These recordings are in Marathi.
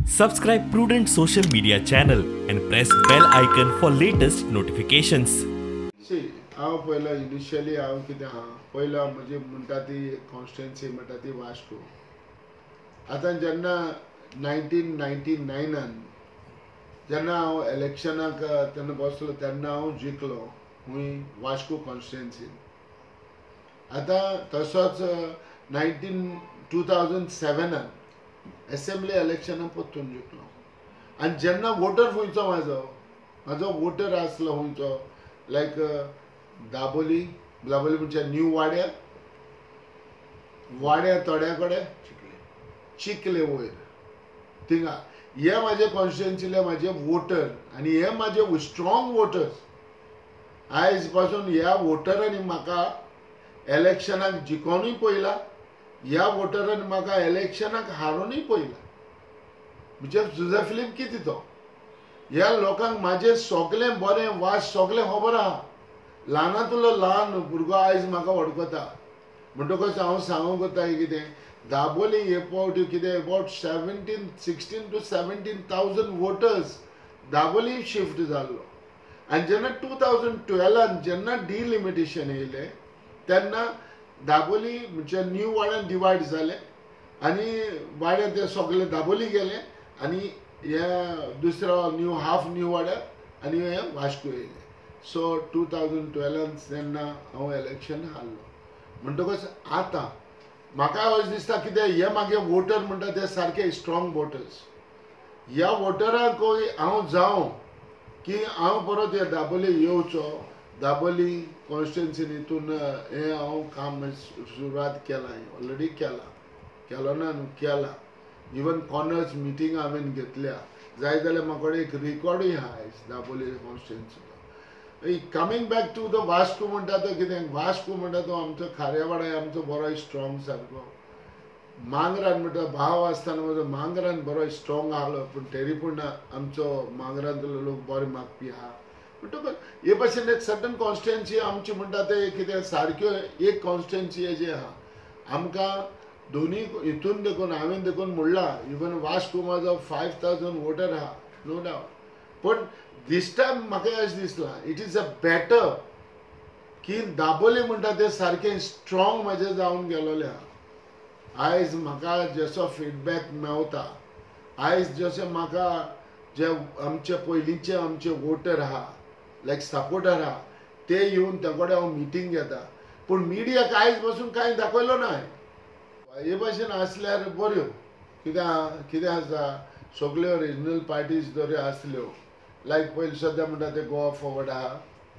Subscribe Prudent social media channel and press bell icon for latest notifications. See, हांव पयलो इनिशियली हांव कितें आहा पयलो म्हणजे म्हणटा ती कॉन्स्टिट्युएन्सी म्हणटा ती वास्को. आतां जेन्ना 1999 जेन्ना हांव इलेक्शनाक तेन्ना बसलो तेन्ना हांव जिखलो खूंय वास्को कॉन्स्टिट्युएन्सीन. आतां तसोच 2007 असेंब्ली इलेक्शनाक परतून जिखलो. आनी जेन्ना वोटर खुंयचो म्हाजो वोटर आसलो खुंयचो लायक दाबोली म्हणजे न्यू वाड्या थोड्या कडेन चिखले वयर थिंगा हे म्हाजे कॉन्स्टिट्युएन्सीले म्हाजे वोटर आनी हे म्हाजे स्ट्रॉंग वोटर्स. आयज पासून ह्या वोटरांनी म्हाका इलेक्शनाक जिखोनूय पयला, ह्या वोटरांनी म्हाका इलेक्शनाक हारोनूय पयला. म्हणजे जोसे फिलिप कितें तो ह्या लोकांक म्हाजे सगळें बरें वास सगळें खबर आहा. ल्हानातलो ल्हान भुरगो आयज म्हाका वळखता म्हणटकच हांव सांगूंक वता कितें दाबोली हे पावटी कितें अबावट 16 to 17,000 वोटर्स दाबोली शिफ्ट जाल्लो. आनी जेन्ना 2012 जेन्ना डिलिमिटेशन येयलें तेन्ना दाबोली म्हणजे न्यू वाड्यान डिवायड जालें आनी वाड्या ते सगळे दाबोली गेले आनी हे दुसरो हाफ न्यू वाड्यार आनी हे वास्को येयले. सो 2012 जेन्ना हांव इलेक्शन हारलो म्हणटकच आतां म्हाका अशें दिसता कितें हे म्हागे वोटर म्हणटा ते सारके स्ट्रॉंग वोटर्स. ह्या वोटरांकूय हांव जावं की हांव परत हे दाबोली येवचो, दाबोली कॉन्स्टिट्युएन्सीन हितून हे हांव काम सुरवात केला, ऑलरेडी केलो ना न्हू केला. इवन कॉर्नर्स मिटींग हांवें घेतल्या जाय जाल्यार म्हाका एक रिकॉर्डूय आहा दाबोली कॉन्स्टिट्युएन्सीचो. Coming back to the Vasco म्हणटा तो कितें वास्को म्हणटा तो आमचो खारेवाडा आमचो बरो स्ट्रॉंग सारको. मांगरान म्हणटा भाव आसतना म्हजो मांगरान बरो स्ट्रॉंग आहलो पूण तरी पूण आमचो मांगरांतलो लोक बरे मागपी आहा. म्हणटकच हे भाशेन एक सर्टन कॉन्स्टिट्युएन्सी आमची म्हणटा ते कितें सारक्यो एक कॉन्स्टिट्युएन्सी जी आहा आमकां दोनी हितून देखून हांवें देखून म्हणला इवन वास्को म्हाजो 5,000 वोटर आहा नो डावट. पण दिस टायम म्हाका अशें दिसलां इट इज अ बेटर की दाबोली म्हणटा ते सारकें स्ट्रॉंग म्हाजें जावन गेलोलें आहा. आयज म्हाका जसो फिडबॅक मेवता आयज जशें म्हाका जे आमचे पयलींचे आमचे वोटर आहा लायक सपोर्टर आहा ते येवन ते कडेन हांव मिटींग घेता पूण मिडियाक आयज पासून कांय दाखयलो ना. हे भाशेन आसल्यार बऱ्यो कितें आसा सगळ्यो रिजनल पार्टीज जरी आसल्यो लायक पयलीं सद्या म्हणटा ते गोवा फॉरवर्ड आहा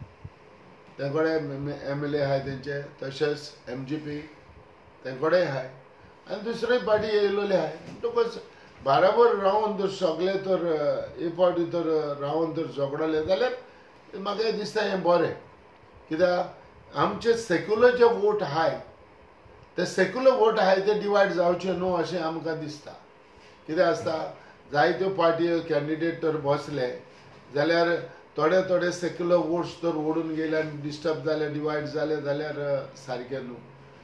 ते कडेन MLA आहाय तेंचे, तशेंच MGP ते कडेन आहाय आनी दुसऱ्यो पार्टी येयलोले आहाय. म्हणटकच बराबर रावन जर सगळे तर हे पावटी तर रावन जर झगडले जाल्यार म्हाका दिसता हें बरें. कित्याक आमचे सेक्युलर जे वोट आहाय ते सेक्युलर वोट आहाय ते डिवायड जावचे न्हू अशें आमकां दिसता. कितें आसता जायत्यो पार्टी कॅन्डिडेट तर बसले जाल्यार थोडे सेक्युलर वोट्स तर ओडून गेले आनी डिस्टर्ब जाले डिवायड जाले जाल्यार सारकें न्हू.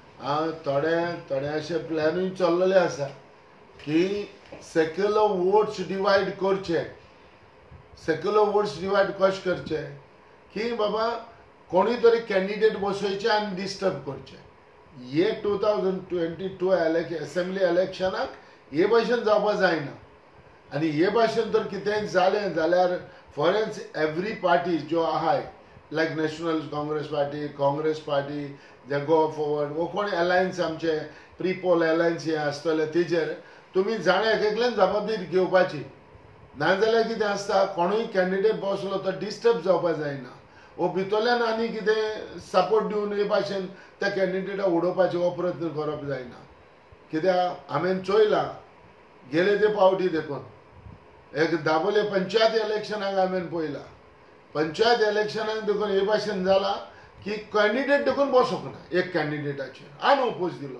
थोडे अशे प्लॅनूय चल्लेले आसा की सेक्युलर वोट्स डिवायड करचे. सेक्युलर वोट्स डिवायड कशें करचे की बाबा कोणी तरी कॅन्डिडेट बसोवचे आनी डिस्टर्ब करचे. हे 2022 असेंब्ली इलेक्शनाक हे भाशेन जावपा जायना. आनी हे भाशेन जर कितेंय जालें जाल्यार फॉर एवरी पार्टी ज्यो आहाय लायक नॅशनलिस्ट काँग्रेस पार्टी, काँग्रेस पार्टी, जे गोवा फॉरवर्ड वो कोण अलायन्स आमचे प्री पोल अलायन्स हे आसतले तेजेर तुमी जाणा एकल्यान जबाबदारी घेवपाची. नाजाल्यार कितें आसता कोणूय कॅन्डिडेट बसलो तो डिस्टर्ब जावपा जायना. वो भितरल्यान आनी कितें सपोर्ट दिवन हे भाशेन त्या कॅन्डिडेटाक उडोवपाचे हो प्रयत्न करप जायना. कित्याक हांवें चोयलां गेले ते पावटी देखून एक दाबोले पंचायत इलेक्शनाक हांवें पळयलां. पंचायत इलेक्शनाक देखून हे भाशेन जाला की कॅन्डिडेट देखून बसोंक ना एक कॅन्डिडेटाचेर हांवें ओपोज दिलो.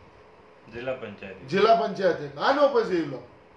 जिल्हा पंचायतीक हांवें ओपोज दिलो.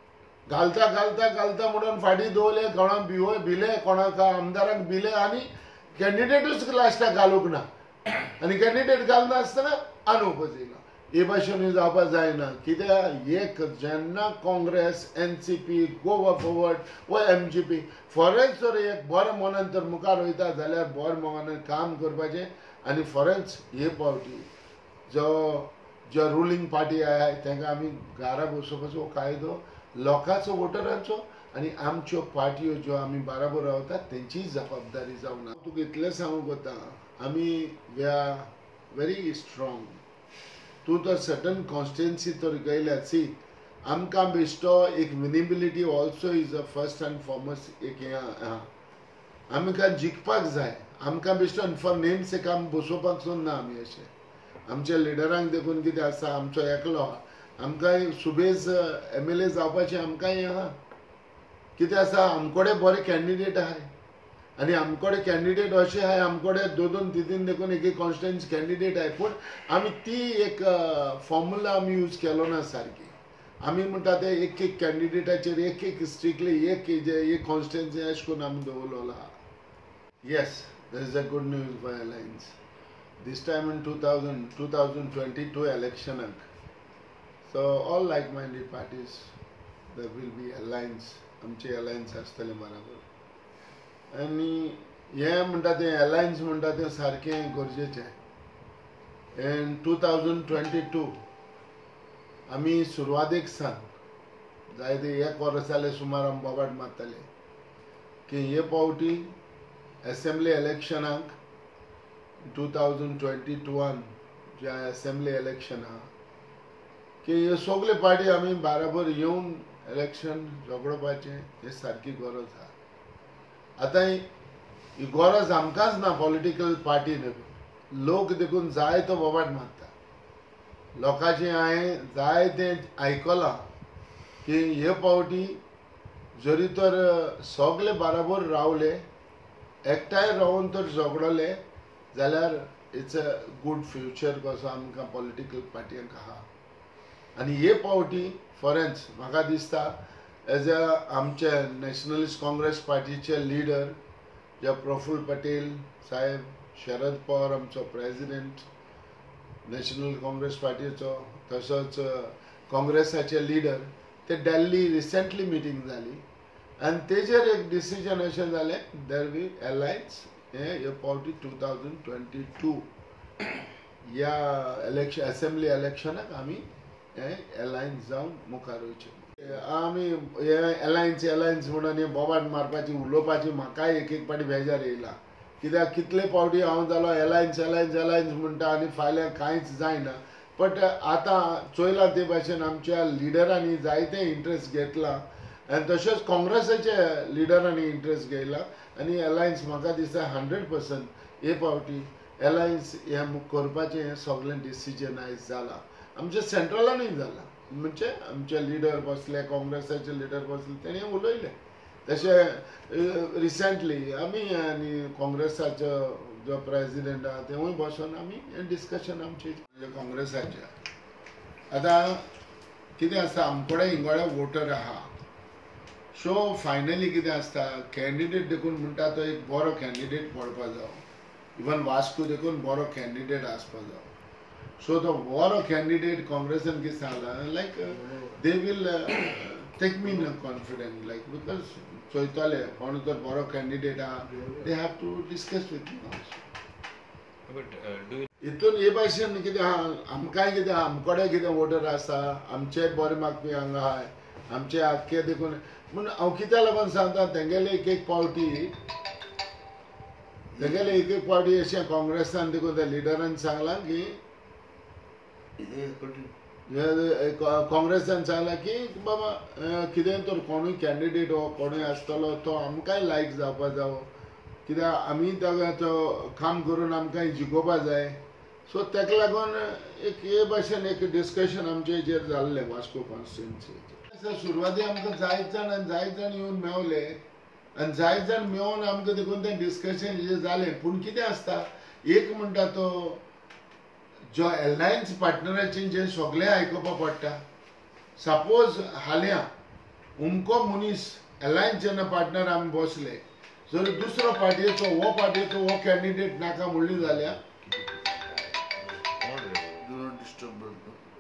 घालता म्हणून फाटीं दवरले कोणाक भिले कोणाक आमदारांक भिले आनी कॅन्डिडेटूच लास्टाक घालूंक ना आनी कॅन्डिडेट घालना आसतना हांवें ओपोज दिलो. हे भाशेन जावपाक जायना कित्याक एक जेन्ना काँग्रेस एनसीपी गोवा फॉरवर्ड व एमजीपी फॉरेन्स जर एक बरें मनान तर मुखार वयता जाल्यार बरें मनान काम करपाचें आनी फॉरेन्स हे पावटी जो रुलींग पार्टी आहाय तांकां आमी घरा बसोवपाचो कायदो लोकांचो वोटरांचो आनी आमच्यो पार्ट्यो ज्यो आमी बाराबर रावतात तेंचीय जबाबदारी जावना तुका इतलें सांगूंक वता आमी वी आर व्हेरी स्ट्रॉंग तूं तर सर्टन कॉन्स्टिट्युएन्सी तर गयल्यात सी आमकां बेश्टो एक winnability also is a first and foremost एक हें आहा आमकां जिखपाक जाय आमकां बेश्टो फॉर नेम सेक आमी बसोवपाक सोदना आमी अशें आमच्या लिडरांक देखून कितें आसा आमचो एकलो आहा आमकांय सुबेज MLA जावपाचें आमकांय आहा कितें आसा आमकोडे बरे कॅन्डिडेट आहाय आनी आमकोडे कॅन्डिडेट अशें आहाय आमकोडे दोन तीन देखून एक कॉन्स्टिट्युएन्सी कॅन्डिडेट आहाय पूण आमी ती एक फॉर्म्युला आमी यूज केलो ना सारकी आमी म्हणटा ते एक कॅन्डिडेटाचेर एक स्ट्रिक्टली एक कॉन्स्टिट्युएन्सी अशें करून आमी दवरलेलो आहा yes there is a good news for alliance this time in 2022 election so all like-minded parties there will be alliance आमचे alliance आसतले बराबर आनी हे म्हणटा ते alliance म्हणटा ते सारकें गरजेचें in 2022 आमी सुरवातेक सान जायते एक वर्स जालें सुमार आमी बोबाट मारताले की हे पावटी असेंब्ली इलेक्शनाक 2022 जे असेंब्ली इलेक्शन आहा की हे सगळे पार्टी आमी बाराबर येवन इलेक्शन झगडपाचें हे सारकी गरज आहा आतां ही गरज आमकांच ना पॉलिटिकल पार्टीन लोक देखून जाय तो बोबाट मारता लोकांचें हांवें जाय तें आयकलां की हे पावटी जरी तर सगळे बाराबर रावले एकठांय रावन तर झगडले जाल्यार इट्स अ गुड फ्युचर कसो आमकां पॉलिटिकल पार्टयांक आहा आनी हे पावटी फॉरेन्स म्हाका दिसता एज अ आमचे नॅशनलिस्ट काँग्रेस पार्टीचे लिडर जे प्रफुल्ल पटेल साहेब शरद पवार आमचो प्रेसिडेंट नॅशनल काँग्रेस पार्टीचो तसोच काँग्रेसाचे लिडर ते दिल्ली रिसेंटली मिटींग जाली आनी तेजेर एक डिसिजन अशें जालें देर वी अलायन्स हे पावटी 2022 या इलेक्शन असेंब्ली इलेक्शनाक आमी अलायन्स जावन मुखार वयचे आमी हे अलायन्स म्हणून हे बोबाट मारपाची उलोवपाची म्हाकाय एक पाटी बेजार येयला कित्याक कितले पावटी हांव जालो अलायन्स म्हणटा आनी फाल्यां कांयच जायना बट आतां चोयला ते भाशेन आमच्या लिडरांनी जायते इंट्रस्ट घेतला आनी तशेंच काँग्रेसाच्या लिडरांनी इंट्रस्ट घेयला आनी अलायन्स म्हाका दिसता 100% हे पावटी अलायन्स हे करपाचें हें सगळें डिसिजन आयज जालां आमच्या सेंट्रलानूय जालां म्हणजे आमचे लिडर बसले काँग्रेसाचे लिडर बसले तेणी उलयले तशें रिसेंटली आमी आनी काँग्रेसाचो जो प्रेसिडेंट आहा तेवूय बसून आमी हें डिस्कशन आमचें काँग्रेसाचें आतां कितें आसता आमकोडे हिंगोडे वोटर आहा सो फायनली कितें आसता कॅन्डिडेट देखून म्हणटा तो एक बरो कॅन्डिडेट पडपा जावो इवन वास्को देखून बरो कॅन्डिडेट आसपा जावो सो तो बरो कॅन्डिडेट काँग्रेसान कितें सांगला like they will take me in confident like because चोयतले कोण तर बरो कॅन्डिडेट आहा they have to discuss with me also हितून हे भाशेन कितें आहा आमकांय कितें आहा आमकोडे कितें वोटर आसा आमचे बरे मागपी हांगा आहाय आमचे आख्खे देखून म्हूण हांव कित्या लागून सांगता तेंगेले एक पावटी अशें काँग्रेसान देखून त्या लिडरान सांगलां की काँग्रेसान सांगलां की बाबा कितें तर कोणूय कॅन्डिडेट हो कोणूय आसतलो तो आमकांय लायक जावपा जावो कित्याक आमी तो काम करून आमकांय जिखोवपा जाय सो ताका लागून एक हे भाशेन एक डिस्कशन आमचे हेजेर जाल्लें वास्को कॉन्स्टिट्युएन्सीचेर सुरवाती आमकां जायत जाण येवन मेवले आनी जायत जाण मेळोन आमकां देखून तें डिस्कशन हेजेर जालें पूण कितें आसता एक म्हणटा तो जो अलायन्स पार्टनराचें जें सगळें आयकुपा पडटा सपोज हाल्या उमको मनीस अलायन्स जेन्ना पार्टनर आमी बसले जर दुसरो पार्टीचो हो कॅन्डिडेट नाका म्हणली जाल्यार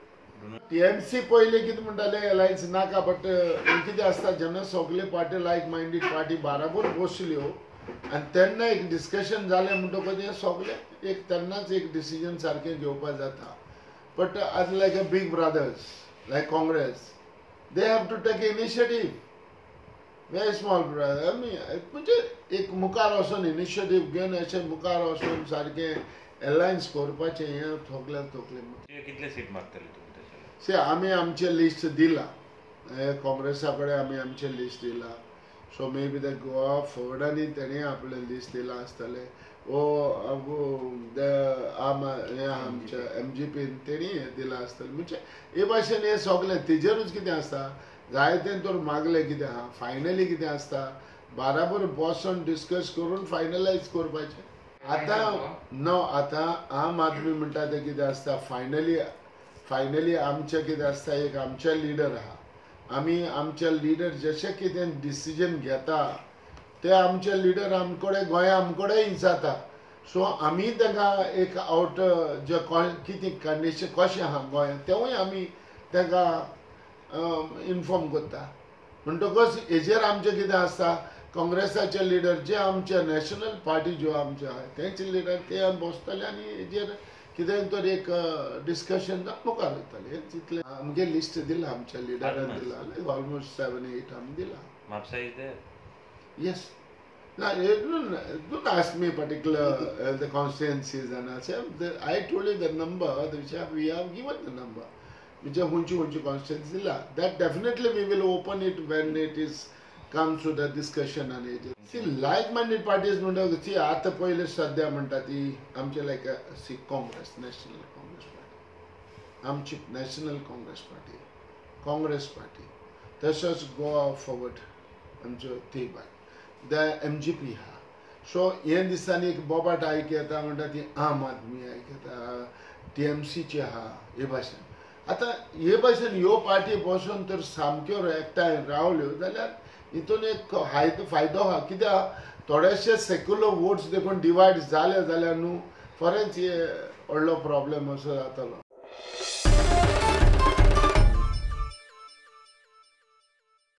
टीएमसी पहिले कितें म्हणटाले अलायन्स नाका बट कितें आसता जेन्ना सगळे पार्टी लायक मायंडेड पार्टी बाराबर बसल्यो आनी तेन्ना एक डिस्कशन जालें म्हणटकच सगळे एक तेन्नाच एक डिसिजन सारकें घेवपाक जाता बट आज like a big brothers like Congress they have to take initiative very small brother म्हणजे एक मुखार वचून इनिशिएटीव घेवन अशें मुखार वचून सारकें अलायन्स करपाचें हें थोकलें कितले सीट मागतले तुम्ही से आमी आमचे लिस्ट दिला काँग्रेसा कडेन आमी आमचे लिस्ट दिला so may be the Goa फॉर्वर्डांनी तेणी आपले लिस्ट दिला आसतले ओ आमच्या MGPन तेणी दिला आसतले म्हणजे हे भाशेन हे सगळे तेजेरूच कितें आसता जायते तर मागले कितें आहा फायनली कितें आसता बाराबर बसून डिस्कस करून फायनलायज करपाचें आतां आम आदमी म्हणटा ते कितें आसता फायनली आमचे कितें आसता एक आमचे लिडर आहा आमी आमचे लिडर जशें कितें डिसिजन घेता ते आमचे लिडर आमकडे गोंया आमकडेय जाता सो आमी ताका एक आउट जे कितें कंडिशन कशें आहा गोंयांत तेवूय आमी ताका इन्फॉर्म करता म्हणटकच हेजेर आमचें कितें आसता काँग्रेसाचे लिडर जे आमचे नॅशनल पार्टी ज्यो आमचे आहा तेंचे लिडर ते बसतले आनी हेजेर कितें तर एक डिस्कशन मुखार वयतले तितले आमगे लिस्ट दिला आमच्या लिडरान दिला ऑलमोस्ट 7-8 आमी दिला Mapusa is there yes don't ask me particular the constituencies and I told you the number which we have given the number which are hunchu constituencies dilla that definitely we will open it when it is comes to the discussion and it see like minded parties म्हणटा ती आता पहिले सध्या म्हणटा ती आमचे लायक सी काँग्रेस नॅशनल काँग्रेस पार्टी आमची नॅशनल काँग्रेस पार्टी तसोच गोवा फॉरवर्ड आमच्यो ती बाय द MGP हा सो हे दिसांनी एक बोबाट आयक येता म्हणटा ती आम आदमी आयक येता TMCची हा हे भाशेन आतां हे भाशेन ह्यो पार्टी बसून तर सामक्यो एकठांय रावल्यो जाल्यार हितून एक फायदो आहा कित्याक थोडेशे सेक्युलर वोट्स देखून डिवायड जाले जाल्यार न्हू फरेंच व्हडलो प्रॉब्लेम असो जातलो